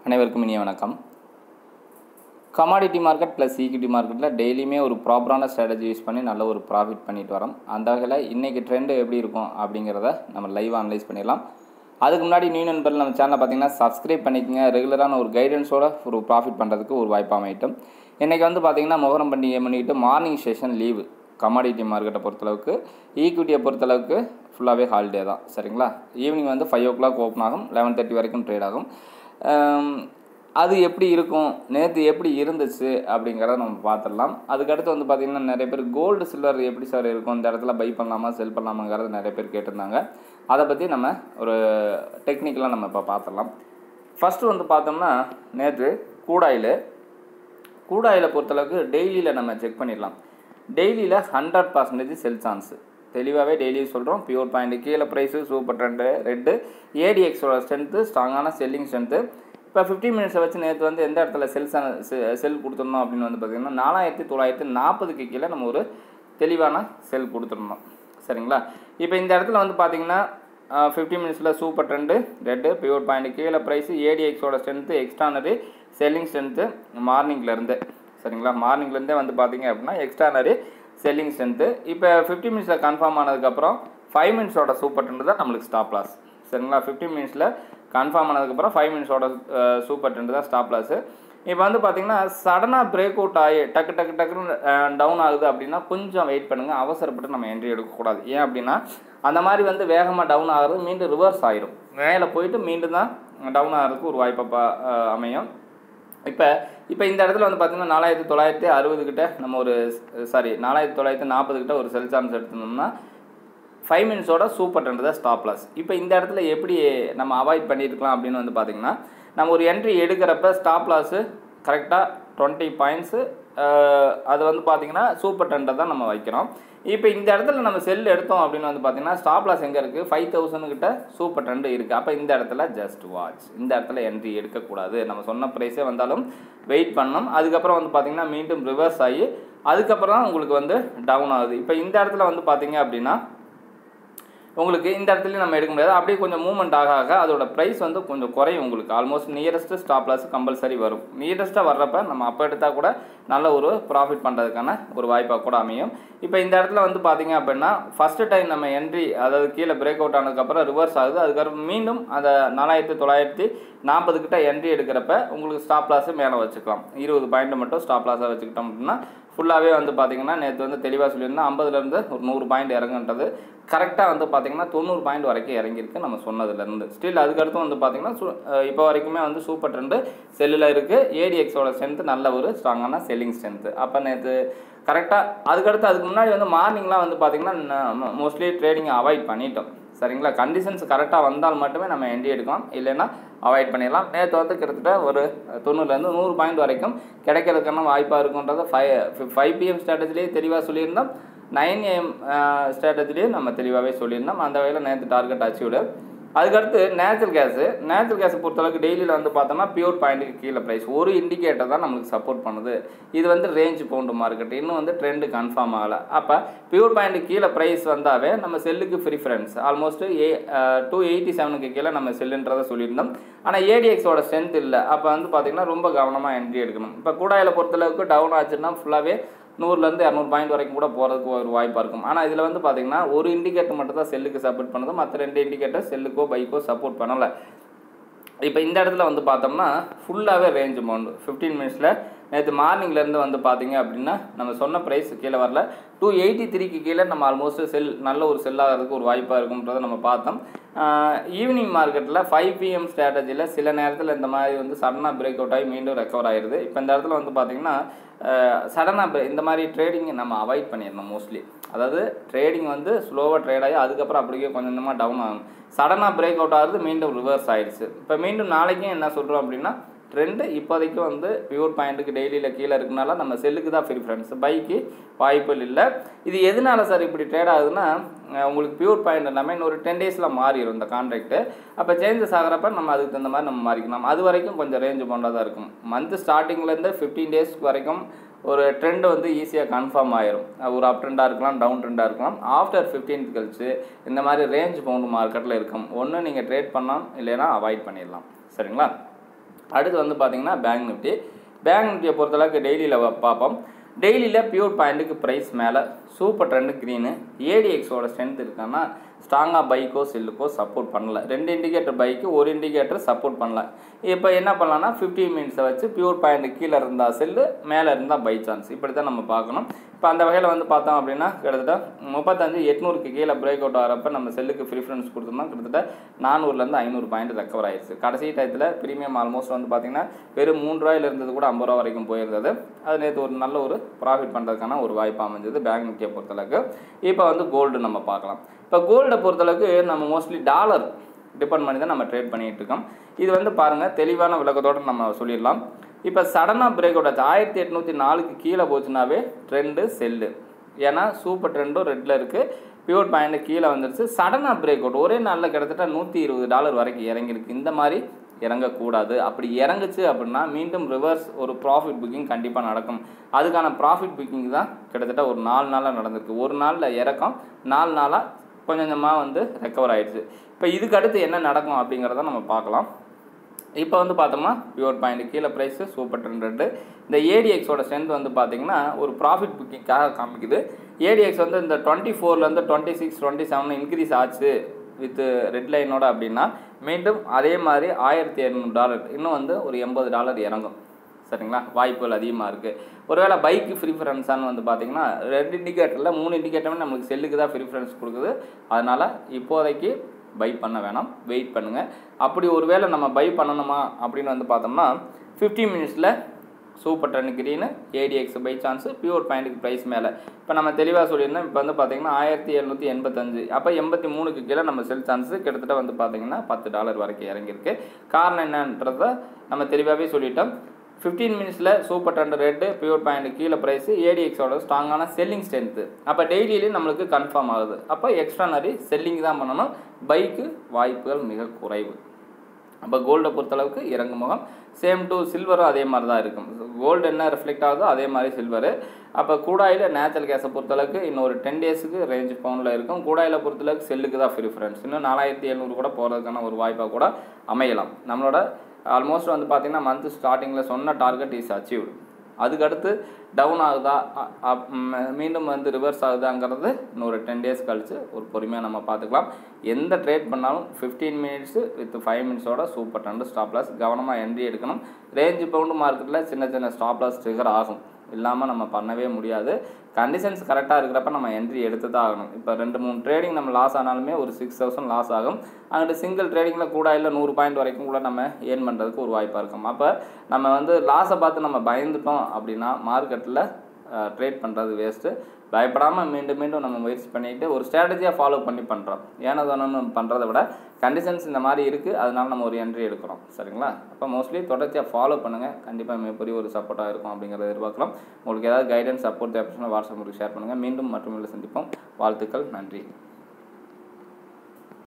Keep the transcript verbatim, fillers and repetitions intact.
அனைவருக்கும் இனிய வணக்கம். கமாடிட்டி மார்க்கெட் ப்ளஸ் ஈக்விட்டி மார்க்கெட்டில் டெய்லியுமே ஒரு ப்ராப்பரான ஸ்ட்ராட்டஜி யூஸ் பண்ணி நல்ல ஒரு ப்ராஃபிட் பண்ணிட்டு வரோம். அந்த வகையில் இன்றைக்கி ட்ரெண்டு எப்படி இருக்கும் அப்படிங்கிறத நம்ம லைவாக அனலைஸ் பண்ணிடலாம். அதுக்கு முன்னாடி நியூ நண்பர்கள் நம்ம சேனலை பார்த்தீங்கன்னா சப்ஸ்கிரைப் பண்ணிக்கோங்க. ரெகுலரான ஒரு கைடன்ஸோட ஒரு ப்ராஃபிட் பண்ணுறதுக்கு ஒரு வாய்ப்பு அமையட்டும். இன்றைக்கி வந்து பார்த்திங்கன்னா மொஹரம் பண்டிகை பண்ணிக்கிட்டு மார்னிங் செஷன் லீவு. கமாடிட்டி மார்க்கெட்டை பொறுத்தளவுக்கு, ஈக்விட்டியை பொறுத்தளவுக்கு ஃபுல்லாகவே ஹாலிடே தான். சரிங்களா? ஈவினிங் வந்து ஃபைவ் ஓ கிளாக் ஓப்பன் ஆகும், லெவன் தேர்ட்டி வரைக்கும் ட்ரேட் ஆகும். அது எப்படி இருக்கும், நேற்று எப்படி இருந்துச்சு அப்படிங்கிறத நம்ம பார்த்துடலாம். அதுக்கடுத்து வந்து பார்த்திங்கன்னா நிறைய பேர் கோல்டு சில்வர் எப்படி சார் இருக்கும், இந்த இடத்துல பை பண்ணலாமா செல் பண்ணலாமாங்கிறத நிறைய பேர் கேட்டிருந்தாங்க. அதை பற்றி நம்ம ஒரு டெக்னிக்கலாக நம்ம இப்போ பார்த்துடலாம். ஃபஸ்ட்டு வந்து பார்த்தோம்னா நேற்று கூடாயில் கூடாயிலை பொறுத்தளவுக்கு டெய்லியில் நம்ம செக் பண்ணிடலாம். டெய்லியில் ஹண்ட்ரட் பர்சன்டேஜ் செல் சான்ஸு தெளிவாகவே டெய்லியும் சொல்கிறோம். பியூர் பாயிண்ட் கீழே ப்ரைஸு சூப்பர் ட்ரெண்டு ரெட்டு ஏடிஎக்ஸோட ஸ்ட்ரென்த்து ஸ்ட்ராங்கான செல்லிங் ஸ்ட்ரென்த்து. இப்போ ஃபிஃப்டீன் மினிட்ஸை வச்சு நேற்று வந்து எந்த இடத்துல செல் செல் கொடுத்துருந்தோம் அப்படின்னு வந்து பார்த்திங்கன்னா நாலாயிரத்தி தொள்ளாயிரத்தி நாற்பதுக்கு கீழே நம்ம ஒரு தெளிவான செல் கொடுத்துருந்தோம். சரிங்களா? இப்போ இந்த இடத்துல வந்து பார்த்திங்கன்னா ஃபிஃப்டீன் மினிட்ஸில் super trend red pure point கீழே ப்ரைஸு ஏடிஎக்ஸோட ஸ்ட்ரென்த்து எக்ஸ்ட்ரானரி செல்லிங் ஸ்ட்ரென்த்து மார்னிங்லேருந்து. சரிங்களா? மார்னிங்லேருந்தே வந்து பார்த்திங்க அப்படின்னா எக்ஸ்ட்ரானரி செல்லிங் ஸ்ட்ரென்த்து. இப்போ ஃபிஃப்டி மினிட்ஸில் கன்ஃபார்ம் ஆனதுக்கப்புறம் ஃபைவ் மினிட்ஸோட சூப்பர் ட்ரெண்டு தான் நம்மளுக்கு ஸ்டாப் லாஸ். சரிங்களா? ஃபிஃப்டின் மினிட்ஸில் கன்ஃபார்ம் ஆனதுக்கப்புறம் ஃபைவ் மினிட்ஸோட சூப்பர் ட்ரெண்டு தான் ஸ்டாப் லாஸு. இப்போ வந்து பார்த்திங்கன்னா சடனாக பிரேக் அவுட் ஆகி டக்கு டக்கு டக்குன்னு டவுன் ஆகுது அப்படின்னா கொஞ்சம் வெயிட் பண்ணுங்கள். அவசரப்பட்டு நம்ம என்ட்ரி எடுக்கக்கூடாது. ஏன் அப்படின்னா அந்த மாதிரி வந்து வேகமாக டவுன் ஆகிறது மீண்டும் ரிவர்ஸ் ஆகிரும். மேலே போயிட்டு மீண்டும் தான் டவுன் ஆகிறதுக்கு ஒரு வாய்ப்பாக அமையும். இப்போ இப்போ இந்த இடத்துல வந்து பார்த்திங்கன்னா நாலாயிரத்தி தொள்ளாயிரத்தி அறுபது கிட்ட நம்ம ஒரு சாரி நாலாயிரத்தி தொள்ளாயிரத்தி நாற்பது கிட்ட ஒரு செல் சான்ஸ் எடுத்துருந்தோம்னா ஃபைவ் மினிட்ஸோட சூப்பர் ட்ரெண்டு தான் ஸ்டாப் லாஸ். இப்போ இந்த இடத்துல எப்படி நம்ம அவாய்ட் பண்ணியிருக்கலாம் அப்படின்னு வந்து பார்த்திங்கன்னா நம்ம ஒரு என்ட்ரி எடுக்கிறப்ப ஸ்டாப் லாஸு கரெக்டாக டுவெண்ட்டி பாயிண்ட்ஸு அது வந்து பார்த்திங்கன்னா சூப்பர் ட்ரெண்டை தான் நம்ம வைக்கிறோம். இப்போ இந்த இடத்துல நம்ம செல் எடுத்தோம் அப்படின்னு வந்து பார்த்திங்கன்னா ஸ்டாப் லாஸ் எங்கே இருக்குது, ஃபைவ் தௌசண்ட் கிட்ட சூப்பர் ட்ரெண்டு இருக்குது. அப்போ இந்த இடத்துல ஜஸ்ட் வாட்ச். இந்த இடத்துல என்ட்ரி எடுக்கக்கூடாது. நம்ம சொன்ன ப்ரைஸே வந்தாலும் வெயிட் பண்ணணும். அதுக்கப்புறம் வந்து பார்த்திங்கன்னா மீண்டும் ரிவர்ஸ் ஆகி அதுக்கப்புறம் தான் உங்களுக்கு வந்து டவுன் ஆகுது. இப்போ இந்த இடத்துல வந்து பார்த்திங்க அப்படின்னா உங்களுக்கு இந்த இடத்துலையும் நம்ம எடுக்க முடியாது. அப்படியே கொஞ்சம் மூவ்மெண்ட் ஆக ஆக அதோட ப்ரைஸ் வந்து கொஞ்சம் குறையும். உங்களுக்கு almost nearest stop loss compulsory வரும். நியரஸ்ட்டாக வர்றப்ப நம்ம அப்போ எடுத்தால் கூட நல்ல ஒரு ப்ராஃபிட் பண்ணுறதுக்கான ஒரு வாய்ப்பாக கூட அமையும். இப்போ இந்த இடத்துல வந்து பார்த்திங்க அப்படின்னா ஃபஸ்ட்டு டைம் நம்ம என்ட்ரி அதாவது கீழே பிரேக் அவுட் ஆனதுக்கப்புறம் ரிவர்ஸ் ஆகுது. அதுக்கப்புறம் மீண்டும் அந்த நாலாயிரத்தி தொள்ளாயிரத்தி நாற்பது கிட்ட என்ட்ரி எடுக்கிறப்ப உங்களுக்கு ஸ்டாப் லாஸு மேலே வச்சுக்கலாம். இருபது பாயிண்ட் மட்டும் ஸ்டாப் லாஸாக வச்சுக்கிட்டோம் அப்படின்னா ஃபுல்லாகவே வந்து பார்த்திங்கன்னா நேற்று வந்து தெளிவாக சொல்லியிருந்தேன் ஐம்பதுலேருந்து ஒரு நூறு பாயிண்ட் இறங்குன்றது கரெக்டாக வந்து பார்த்திங்கன்னா தொண்ணூறு பாயிண்ட் வரைக்கும் இறங்கியிருக்கு நம்ம சொன்னதுலேருந்து. ஸ்டில் அதுக்கடுத்து வந்து பார்த்திங்கன்னா சு இப்போ வரைக்குமே வந்து சூப்பர் ட்ரெண்டு செல்லில் இருக்குது. ஏடிஎக்ஸோட ஸ்ட்ரென்த்து நல்ல ஒரு ஸ்ட்ராங்கான செல்லிங் ஸ்ட்ரென்த்து. அப்போ நேற்று கரெக்டாக அதுக்கடுத்து அதுக்கு முன்னாடி வந்து மார்னிங்லாம் வந்து பார்த்திங்கன்னா மோஸ்ட்லி ட்ரேடிங்கை அவாய்ட் பண்ணிட்டோம். சரிங்களா? கண்டிஷன்ஸ் கரெக்டாக வந்தால் மட்டுமே நம்ம என்ட்ரி எடுக்கலாம், இல்லைன்னா அவாய்ட் பண்ணிடலாம். நேற்று வந்து கிட்டத்தட்ட ஒரு தொண்ணூறுலேருந்து நூறு பாயிண்ட் வரைக்கும் கிடைக்கிறதுக்கான வாய்ப்பாக இருக்குன்றதை ஃபைவ் ஃபைவ் பிஎம் ஸ்ட்ராட்டஜிலேயே தெளிவாக சொல்லியிருந்தோம். நைன் ஏஎம் ஸ்ட்ராட்டஜிலேயே நம்ம தெளிவாகவே சொல்லியிருந்தோம். அந்த வகையில் நேற்று டார்கெட் அச்சீவ்டு. அதுக்கடுத்து நேச்சுரல் கேஸு நேச்சுரல் கேஸை பொறுத்தளவுக்கு டெய்லியில் வந்து பார்த்தோம்னா பியூர் பாயிண்ட்டுக்கு கீழே ப்ரைஸ் ஒரு இண்டிகேட்டர் தான் நம்மளுக்கு சப்போர்ட் பண்ணுது. இது வந்து ரேஞ்ச் பவுண்டு மார்க்கெட், இன்னும் வந்து ட்ரெண்டு கன்ஃபார்ம் ஆகலை. அப்போ பியூர் பாயிண்ட்டுக்கு கீழே ப்ரைஸ் வந்தாவே நம்ம செல்லுக்கு preference almost a two eighty செவனுக்கு கீழே நம்ம செல்லுன்றதை சொல்லியிருந்தோம். ஆனால் ஏடிஎக்ஸோட ஸ்ட்ரென்த் இல்லை. அப்போ வந்து பார்த்திங்கன்னா ரொம்ப கவனமாக என்ட்ரி எடுக்கணும். இப்போ கூடாயில் பொறுத்தளவுக்கு டவுன் ஆச்சுன்னா ஃபுல்லாகவே நூறுலேருந்து இரநூறு பாயிண்ட் வரைக்கும் கூட போகிறதுக்கு ஒரு வாய்ப்பாக இருக்கும். ஆனால் இதில் வந்து பார்த்திங்கன்னா ஒரு இண்டிகேட்டர் மட்டும் தான் செல்லுக்கு சப்போர்ட் பண்ணுது, மற்ற ரெண்டு இண்டிகேட்டர் செல்லுக்கோ பைக்கோ சப்போர்ட் பண்ணலை. இப்போ இந்த இடத்துல வந்து பார்த்தோம்னா ஃபுல்லாகவே ரேஞ்ச் அமௌண்ட் ஃபிஃப்டீன் மினிட்ஸில் நேற்று மார்னிங்லேருந்து வந்து பார்த்திங்க அப்படின்னா நம்ம சொன்ன ப்ரைஸ் கீழே வரல. டூ எயிட்டி த்ரீக்கு கீழே நம்ம ஆல்மோஸ்ட் செல் நல்ல ஒரு செல்லாகிறதுக்கு ஒரு வாய்ப்பாக இருக்குன்றதை நம்ம பார்த்தோம். ஈவினிங் மார்க்கெட்டில் ஃபைவ் பிஎம் ஸ்ட்ராட்டஜியில் சில நேரத்தில் இந்த மாதிரி வந்து சடனாக பிரேக் அவுட் ஆகி மீண்டும் ரெக்கவர் ஆகிடுது. இப்போ இந்த இடத்துல வந்து பார்த்திங்கன்னா சடனாக இந்த மாதிரி ட்ரேடிங்கை நம்ம அவாய்ட் பண்ணிடணும் மோஸ்ட்லி. அதாவது ட்ரேடிங் வந்து ஸ்லோவாக ட்ரேட் ஆகி அதுக்கப்புறம் அப்படியே கொஞ்சம் கொஞ்சமாக டவுன் ஆகும். சடனாக பிரேக் அவுட் ஆகுது மீண்டும் ரிவர்ஸ் ஆகிடுச்சு. இப்போ மீண்டும் நாளைக்கும் என்ன சொல்கிறோம் அப்படின்னா ட்ரெண்டு இப்போதைக்கு வந்து பியூர் பாயிண்ட்டுக்கு டெய்லியில் கீழே இருக்குனால நம்ம செல்லுக்கு தான் ப்ரிஃபரன்ஸ், பைக்கு வாய்ப்புகள் இல்லை. இது எதனால சார் இப்படி ட்ரேட் ஆகுதுன்னா உங்களுக்கு பியூர் பாயிண்ட் எல்லாமே இன்னொரு டென் டேஸில் மாறிடும் இந்த கான்ட்ராக்ட்டு. அப்போ சேஞ்சஸ் ஆகிறப்ப நம்ம அதுக்கு தகுந்த மாதிரி நம்ம மாறிக்கணும். அது வரைக்கும் கொஞ்சம் ரேஞ்சு போண்டாக தான் இருக்கும். மந்த் ஸ்டார்டிங்லேருந்து ஃபிஃப்டீன் டேஸ்க்கு வரைக்கும் ஒரு ட்ரெண்ட் வந்து ஈஸியாக கன்ஃபார்ம் ஆயிரும். ஒரு அப் ட்ரெண்டாக இருக்கலாம், டவுன் ட்ரெண்டாக இருக்கலாம். ஆஃப்டர் ஃபிஃப்டீன்த் கழிச்சு இந்த மாதிரி ரேஞ்ச் பவுண்டு மார்க்கெட்டில் இருக்கும். ஒன்று நீங்கள் ட்ரேட் பண்ணலாம், இல்லைன்னா அவாய்ட் பண்ணிடலாம். சரிங்களா? அடுத்து வந்து பார்த்தீங்கன்னா பேங்க் நிஃப்டி. பேங்க் நிஃப்டியை பொறுத்தளவுக்கு டெய்லியில் பார்ப்போம். டெய்லியில் பியூர் பாயிண்ட்டுக்கு ப்ரைஸ் மேலே, சூப்பர் ட்ரெண்டு க்ரீனு, ஏடிஎக்ஸோட ஸ்ட்ரென்த் இருக்கான்னா ஸ்ட்ராங்காக பைக்கோ செல்லுக்கோ சப்போர்ட் பண்ணல. ரெண்டு இண்டிகேட்டர் பைக்கு, ஒரு இண்டிகேட்டர் சப்போர்ட் பண்ணல. இப்போ என்ன பண்ணலான்னா ஃபிஃப்டீன் மினிட்ஸை வச்சு பியூர் பாயிண்ட் கீழே இருந்தால் செல்லு, மேலே இருந்தால் பை சான்ஸ், இப்படி தான் நம்ம பார்க்கணும். இப்போ அந்த வகையில் வந்து பார்த்தோம் அப்படின்னா கிட்டத்தட்ட முப்பத்தஞ்சு எட்நூறுக்கு கீழே பிரேக் அவுட் ஆகிறப்ப நம்ம செல்லுக்கு ப்ரிஃபரன்ஸ் கொடுத்தோம்னா கிட்டத்தட்ட நானூறுலேருந்து ஐநூறு பாயிண்ட் ரெக்கவர் ஆயிடுச்சு. கடைசி டயத்தில் ப்ரீமியம் ஆல்மோஸ்ட் வந்து பார்த்திங்கன்னா வெறும் மூணு ரூபாயில் இருந்தது கூட ஐம்பது ரூபா வரைக்கும் போயிருந்தது. அது நேற்று ஒரு நல்ல ஒரு ப்ராஃபிட் பண்ணுறதுக்கான ஒரு வாய்ப்பு அமைஞ்சது பேங்க் நிஃப்டியை பொறுத்தளவுக்கு. இப்போ வந்து கோல்டு நம்ம பார்க்கலாம். இப்போ கோல்டை பொறுத்தளவுக்கு நம்ம மோஸ்ட்லி டாலர் டிபெண்ட் பண்ணி தான் நம்ம ட்ரேட் பண்ணிகிட்டு இருக்கோம். இது வந்து பாருங்கள் தெளிவான விளக்கத்தோடு நம்ம சொல்லிடலாம். இப்போ சடனாக பிரேக் அவுட் ஆச்சு. ஆயிரத்தி எட்நூற்றி நாலுக்கு கீழே போச்சுனாவே ட்ரெண்டு செல்லு. ஏன்னா சூப்பர் ட்ரெண்டும் ரெட்டில் இருக்குது, பியூர் பாயிண்ட் கீழே வந்துருச்சு. சடனாக பிரேக் அவுட் ஒரே நாளில் கிட்டத்தட்ட நூற்றி இருபது டாலர் வரைக்கும் இறங்கிருக்கு. இந்த மாதிரி இறங்கக்கூடாது. அப்படி இறங்குச்சு அப்படின்னா மீண்டும் ரிவர்ஸ் ஒரு ப்ராஃபிட் புக்கிங் கண்டிப்பாக நடக்கும். அதுக்கான ப்ராஃபிட் புக்கிங் தான் கிட்டத்தட்ட ஒரு நாலு நாளாக நடந்திருக்கு. ஒரு நாளில் இறக்கம், நாலு நாளாக கொஞ்சம் கொஞ்சமாக வந்து ரெக்கவர் ஆகிடுச்சு. இப்போ இதுக்கு அடுத்து என்ன நடக்கும் அப்படிங்கிறத நம்ம பார்க்கலாம். இப்போ வந்து பார்த்தோம்னா பியூர் பாயிண்ட் கீழே ப்ரைஸு, சூப்பர் ட்ரெண்ட் ரெண்டு. இந்த ஏடிஎக்ஸோட ஸ்ட்ரென்த் வந்து பார்த்திங்கன்னா ஒரு ப்ராஃபிட் புக்கிங்காக காமிக்குது. ஏடிஎக்ஸ் வந்து இந்த டுவெண்ட்டி ஃபோர்லேருந்து twenty six twenty seven increase ஆச்சு வித் ரெட் லைனோட அப்படின்னா மீண்டும் அதே மாதிரி ஆயிரத்தி இரநூறு டாலர் இன்னும் வந்து ஒரு எண்பது டாலர் இறங்கும். சரிங்களா, வாய்ப்புகள் அதிகமாக இருக்குது. ஒருவேளை பைக்கு ப்ரிஃபரன்ஸான்னு வந்து பார்த்திங்கன்னா ரெண்டு இண்டிகேட்டரில் மூணு இண்டிகேட்டருமே நம்மளுக்கு செல்லுக்கு தான் ப்ரிஃபரன்ஸ் கொடுக்குது. அதனால் இப்போதைக்கு பை பண்ண வேணாம், வெயிட் பண்ணுங்கள். அப்படி ஒரு வேளை நம்ம பை பண்ணணுமா அப்படின்னு வந்து பார்த்தோம்னா ஃபிஃப்டீன் மினிட்ஸில் super trend green, ADX buy chance, pure பாயிண்ட்டுக்கு ப்ரைஸ் மேலே. இப்போ நம்ம தெளிவாக சொல்லியிருந்தோம். இப்போ வந்து பார்த்திங்கன்னா ஆயிரத்தி எழுநூற்றி எண்பத்தஞ்சு, அப்போ எண்பத்தி மூணுக்கு கீழே நம்ம செல் சான்ஸு கிட்டத்தட்ட வந்து பார்த்திங்கன்னா பத்து டாலர் வரைக்கும் இறங்கியிருக்கு. காரணம் என்னன்றதை நம்ம தெளிவாகவே சொல்லிட்டோம். ஃபிஃப்டீன் மினிட்ஸில் super trend red, pure point கீழே ப்ரைஸு, ஏடிஎக்ஸோட ஸ்ட்ராங்கான செல்லிங் ஸ்ட்ரென்த்து. அப்போ டெய்லியிலேயும் நம்மளுக்கு கன்ஃபார்ம் ஆகுது. அப்போ எக்ஸ்ட்ரானரி செல்லிங் தான் பண்ணணும். பைக்கு வாய்ப்புகள் மிக குறைவு. அப்போ கோல்டை பொறுத்தளவுக்கு இறங்கு முகம். சேம் டு சில்வரும் அதே மாதிரி தான் இருக்கும். கோல்டு என்ன ரிஃப்ளெக்ட் ஆகுதோ அதே மாதிரி சில்வரு. அப்போ கூடாயில் நேச்சுரல் கேஸை பொறுத்தளவுக்கு இன்னும் ஒரு டென் டேஸுக்கு ரேஞ்ச் பவுண்டில் இருக்கும். கூடாயில் பொறுத்தளவுக்கு செல்லுக்கு தான் ப்ரிஃபரன்ஸ். இன்னும் நாலாயிரத்தி எழுநூறு கூட போகிறதுக்கான ஒரு வாய்ப்பாக கூட அமையலாம். நம்மளோட ஆல்மோஸ்ட் வந்து பார்த்திங்கன்னா மந்த் ஸ்டார்டிங்கில் சொன்ன டார்கெட் இஸ் அச்சீவ்டு. அதுக்கடுத்து டவுன் ஆகுதா மீண்டும் வந்து ரிவர்ஸ் ஆகுதாங்கிறது இன்னொரு டென் டேஸ் கழித்து ஒரு பொறுமையாக நம்ம பார்த்துக்கலாம். எந்த ட்ரேட் பண்ணாலும் ஃபிஃப்டீன் மினிட்ஸு வித் ஃபைவ் மினிட்ஸோட சூப்பர் ட்ரெண்ட் ஸ்டாப் லாஸ் கவனமாக என்ட்ரி எடுக்கணும். ரேஞ்சு பவுண்டு மார்க்கெட்டில் சின்ன சின்ன ஸ்டாப் லாஸ் ட்ரிகர் ஆகும், இல்லாமல் நம்ம பண்ணவே முடியாது. கண்டிஷன்ஸ் கரெக்டாக இருக்கிறப்ப நம்ம என்ட்ரி எடுத்து தான் ஆகணும். இப்போ ரெண்டு மூணு ட்ரேடிங் நம்ம லாஸ் ஆனாலுமே ஒரு சிக்ஸ் தௌசண்ட் லாஸ் ஆகும். அங்கிட்டு சிங்கிள் ட்ரேடிங்கில் கூட இல்லை நூறு பாயிண்ட் வரைக்கும் கூட நம்ம ஏர்ன் பண்ணுறதுக்கு ஒரு வாய்ப்பாக இருக்கும். அப்போ நம்ம வந்து லாஸை பார்த்து நம்ம பயந்துட்டோம் அப்படின்னா மார்க்கெட்டில் ட்ரேட் பண்ணுறது வேஸ்ட்டு. பயப்படாமல் மீண்டும் மீண்டும் நம்ம முயற்சி பண்ணிவிட்டு ஒரு ஸ்ட்ராட்டஜியாக ஃபாலோ பண்ணி பண்ணுறோம். ஏன்னா தானே பண்ணுறதை விட கண்டிஷன்ஸ் இந்த மாதிரி இருக்குது, அதனால நம்ம ஒரு என்ட்ரி எடுக்கிறோம். சரிங்களா, அப்போ மோஸ்ட்லி தொடர்ச்சியாக ஃபாலோ பண்ணுங்கள். கண்டிப்பாக மிகப்பெரிய ஒரு சப்போர்ட்டாக இருக்கும் அப்படிங்கிறத எதிர்பார்க்கலாம். உங்களுக்கு ஏதாவது கைடன்ஸ் சப்போர்ட் தேவைப்படுச்சுன்னா வாட்ஸ்அப் உங்களுக்கு ஷேர் பண்ணுங்கள். மீண்டும் மற்றும் சந்திப்போம். வாழ்த்துக்கள், நன்றி.